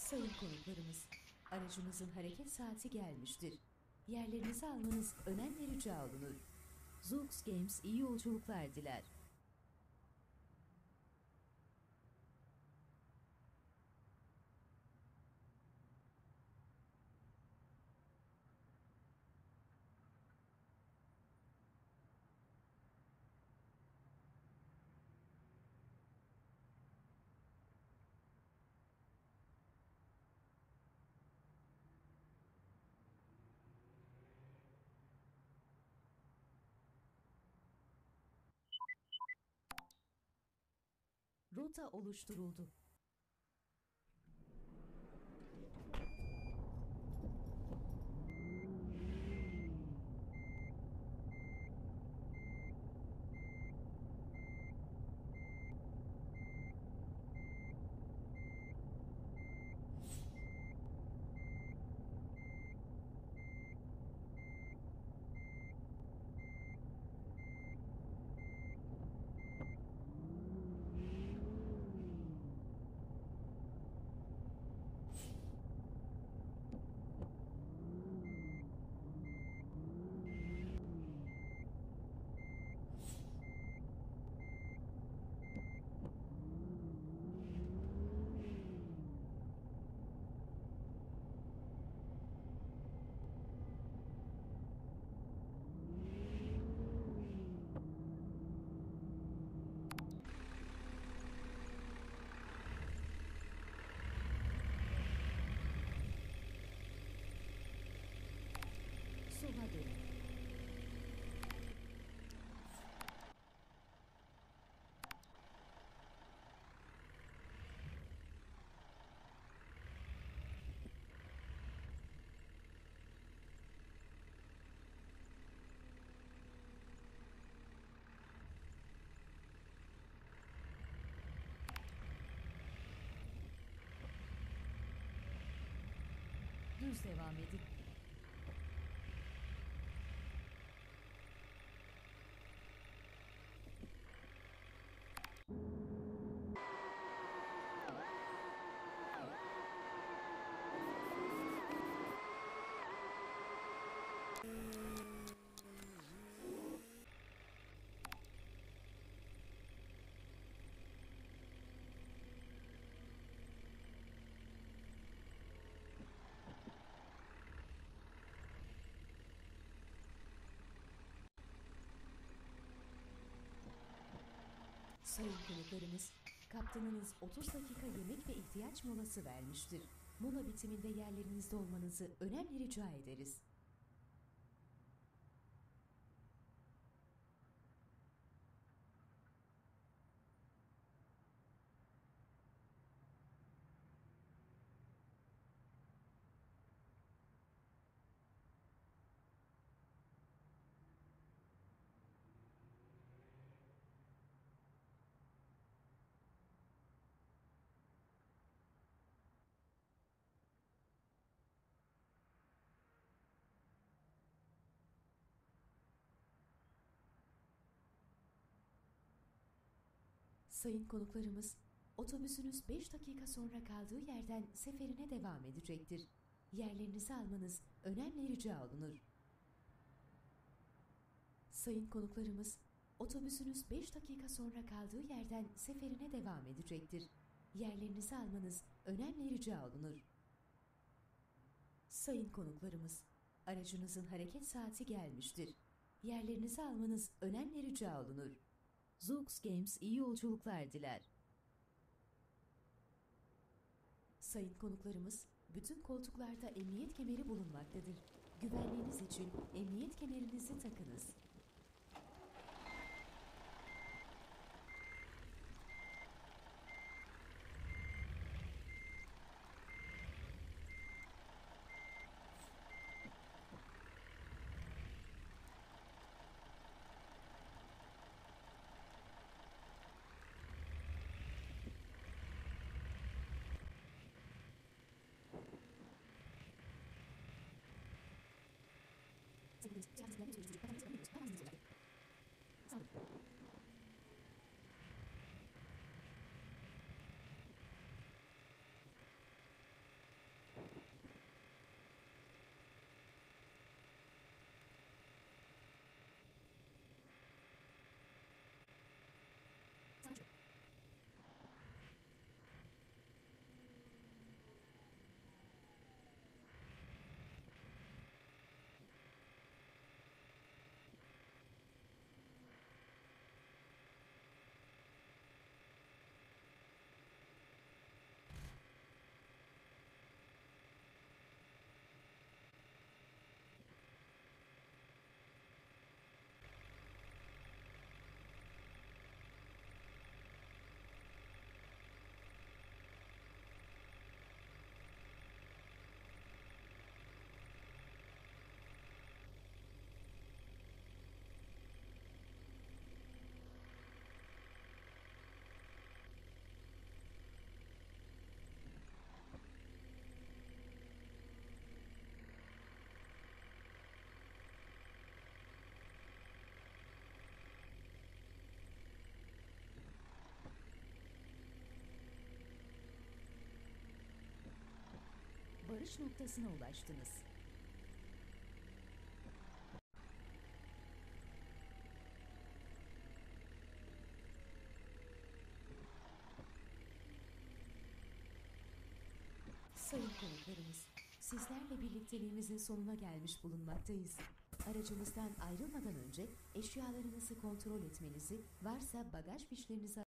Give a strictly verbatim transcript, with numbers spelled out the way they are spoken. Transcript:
Sayın konuklarımız, aracımızın hareket saati gelmiştir. Yerlerinizi almanız önemli rica olunur. Zoox Games iyi yolculuklar diler. Rota oluşturuldu. Sola dönün. Düz devam edin. Sayın konuklarımız, kaptanınız otuz dakika yemek ve ihtiyaç molası vermiştir. Mola bitiminde yerlerinizde olmanızı önemli rica ederiz. Sayın konuklarımız, otobüsünüz beş dakika sonra kaldığı yerden seferine devam edecektir. Yerlerinizi almanız önemli rica olunur. Sayın konuklarımız, otobüsünüz beş dakika sonra kaldığı yerden seferine devam edecektir. Yerlerinizi almanız önemli rica olunur. Sayın konuklarımız, aracınızın hareket saati gelmiştir. Yerlerinizi almanız önemli rica olunur. Zoox Games iyi yolculuklar diler. Sayın konuklarımız, bütün koltuklarda emniyet kemeri bulunmaktadır. Güvenliğiniz için emniyet kemerinizi takınız. varış noktasına ulaştınız. Sayın konuklarımız, sizlerle birlikteliğimizin sonuna gelmiş bulunmaktayız. Aracımızdan ayrılmadan önce eşyalarınızı kontrol etmenizi, varsa bagaj fişlerinizi